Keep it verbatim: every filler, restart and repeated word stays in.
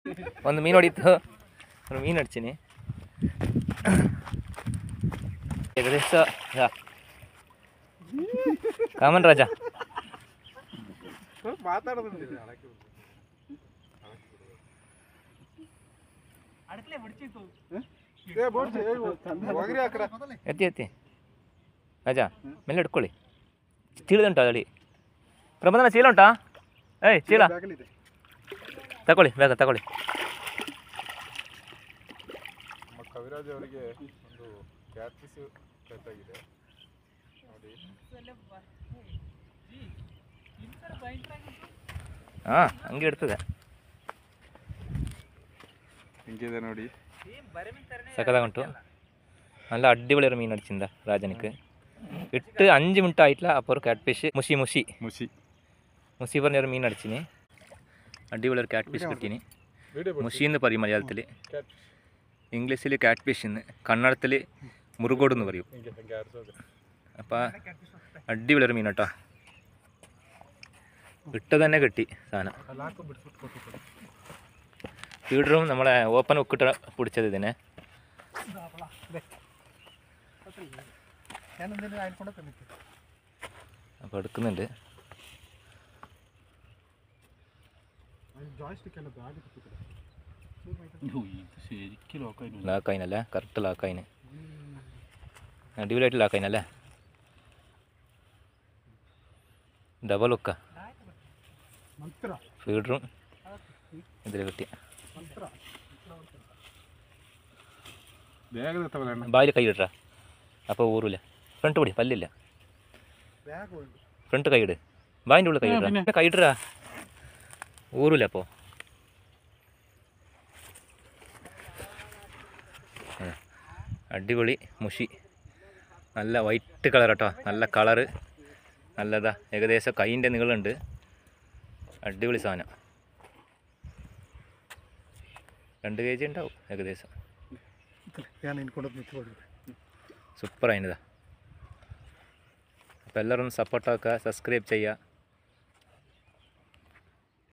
ಒಂದು ಮೀನು ಹೊಡಿತು, ಒಂದು ಮೀನು ಹಡ್ತೀನಿ. ಏಕದೇಶ ಕಾಮನ್ ರಾಜ ಎತ್ತಿ ಎತ್ತಿ ರಾಜ ಮೇಲೆ ಹಿಡ್ಕೊಳ್ಳಿ. ಚೀಲದುಂಟಾ ಅಡಿ ಪ್ರಬಂಧನ ಚೀಲ ಉಂಟಾ? ಏಯ್ ಚೀಲ ತಗೊಳ್ಳಿ, ಬೇಗ ತಗೊಳ್ಳಿ. ಕವಿರಾಜ್ ಅವರಿಗೆ ಒಂದು ಕ್ಯಾಟ್ ಪೀಸ್ ಕೆಟ್ಟಾಗಿದೆ ನೋಡಿ. ಹಾಂ ಹಂಗೆ ಇರ್ತದೆ. ಹಿಂಗಿದೆ ನೋಡಿ, ಸಕದಾಗುಂಟು. നല്ല അടിപൊളി ഒരു മീൻ അടിച്ചിട്ടുണ്ടാ രാജനിക്ക്. ഇട്ട് അഞ്ച് മിനിറ്റ് ആയിട്ടില്ല, അപ്പോൾ ഒരു ക്യാറ്റ് ഫിഷ് മുഷി മുഷി മുഷി മുഷി പറഞ്ഞൊരു മീൻ അടിച്ചിന്. അടിപൊളി ഒരു ക്യാറ്റ് ഫിഷ് കിട്ടീന്. മുഷി എന്ന് പറയും മലയാളത്തിൽ, ഇംഗ്ലീഷിൽ ക്യാറ്റ് ഫിഷ് എന്ന്, കന്നഡത്തിൽ മുറുകോട് എന്ന് പറയും. അപ്പോൾ അടിപൊളി ഒരു മീൻ കേട്ടോ. ഇട്ട് തന്നെ കിട്ടി സാധനം. ഫീഡറും നമ്മളെ ഓപ്പൺ ഉക്കിട്ട് പിടിച്ചത് ഇതിനെ. അപ്പോൾ എടുക്കുന്നുണ്ട്. ലാക്കായിനല്ലേ, കറക്റ്റ് ലാക്കായിന്. അടിപൊളിയായിട്ട് ലാക്കായിനല്ലേ. ഡബൽ ഉക്ക ഫീഡറും ഇതിൽ കിട്ടിയ. ബായിൽ കൈ ഇട്ടാ അപ്പോൾ ഊറില്ല. ഫ്രണ്ട് പിടി, പല്ലില്ല. ഫ്രണ്ട് കൈ ഇട്, ബായിൻ്റെ ഉള്ളിൽ കൈ ഇടാ, കൈ ഇട്ടാ ഊറില്ല. അപ്പോൾ അടിപൊളി മുഷി, നല്ല വൈറ്റ് കളർ കേട്ടോ, നല്ല കളറ് നല്ലതാ. ഏകദേശം കൈൻ്റെ നീളമുണ്ട്. അടിപൊളി സാധനം. രണ്ട് കെ ജി ഉണ്ടാവും ഏകദേശം. സൂപ്പർ ആയിനതാ. അപ്പോൾ എല്ലാവരും സപ്പോർട്ടാക്കുക, സബ്സ്ക്രൈബ് ചെയ്യുക.